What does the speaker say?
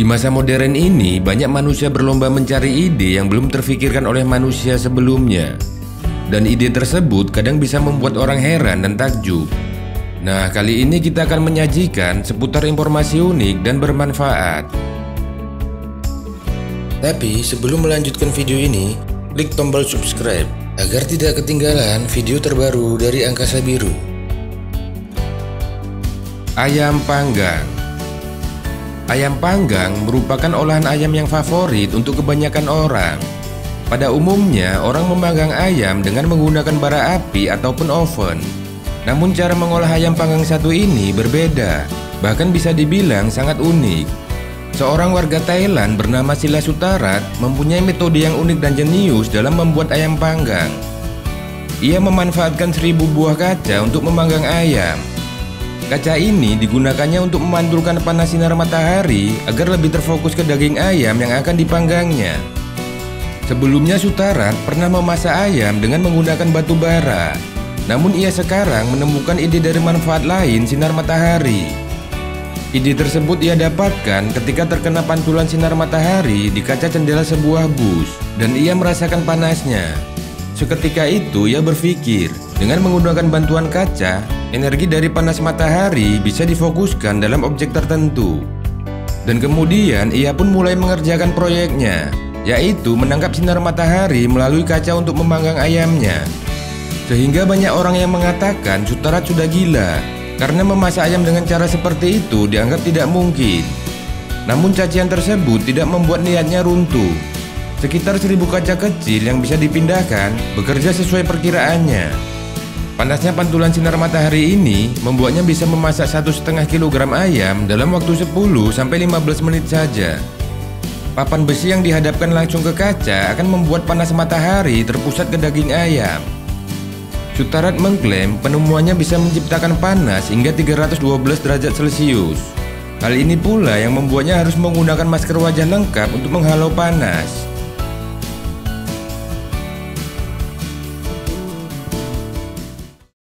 Di masa modern ini, banyak manusia berlomba mencari ide yang belum terfikirkan oleh manusia sebelumnya. Dan ide tersebut kadang bisa membuat orang heran dan takjub. Nah, kali ini kita akan menyajikan seputar informasi unik dan bermanfaat. Tapi sebelum melanjutkan video ini, klik tombol subscribe agar tidak ketinggalan video terbaru dari Angkasa Biru. Ayam panggang. Ayam panggang merupakan olahan ayam yang favorit untuk kebanyakan orang. Pada umumnya, orang memanggang ayam dengan menggunakan bara api ataupun oven. Namun cara mengolah ayam panggang satu ini berbeda, bahkan bisa dibilang sangat unik. Seorang warga Thailand bernama Sila Sutarat mempunyai metode yang unik dan jenius dalam membuat ayam panggang. Ia memanfaatkan 1000 buah kaca untuk memanggang ayam. Kaca ini digunakannya untuk memantulkan panas sinar matahari agar lebih terfokus ke daging ayam yang akan dipanggangnya. Sebelumnya Sutarat pernah memasak ayam dengan menggunakan batu bara. Namun ia sekarang menemukan ide dari manfaat lain sinar matahari. Ide tersebut ia dapatkan ketika terkena pantulan sinar matahari di kaca jendela sebuah bus dan ia merasakan panasnya. Seketika itu ia berpikir, dengan menggunakan bantuan kaca, energi dari panas matahari bisa difokuskan dalam objek tertentu. Dan kemudian ia pun mulai mengerjakan proyeknya, yaitu menangkap sinar matahari melalui kaca untuk memanggang ayamnya. Sehingga banyak orang yang mengatakan Sutarat sudah gila, karena memasak ayam dengan cara seperti itu dianggap tidak mungkin. Namun cacian tersebut tidak membuat niatnya runtuh. Sekitar 1000 kaca kecil yang bisa dipindahkan bekerja sesuai perkiraannya. Panasnya pantulan sinar matahari ini membuatnya bisa memasak 1,5 kg ayam dalam waktu 10-15 menit saja. Papan besi yang dihadapkan langsung ke kaca akan membuat panas matahari terpusat ke daging ayam. Sutarat mengklaim penemuannya bisa menciptakan panas hingga 312 derajat Celcius. Hal ini pula yang membuatnya harus menggunakan masker wajah lengkap untuk menghalau panas.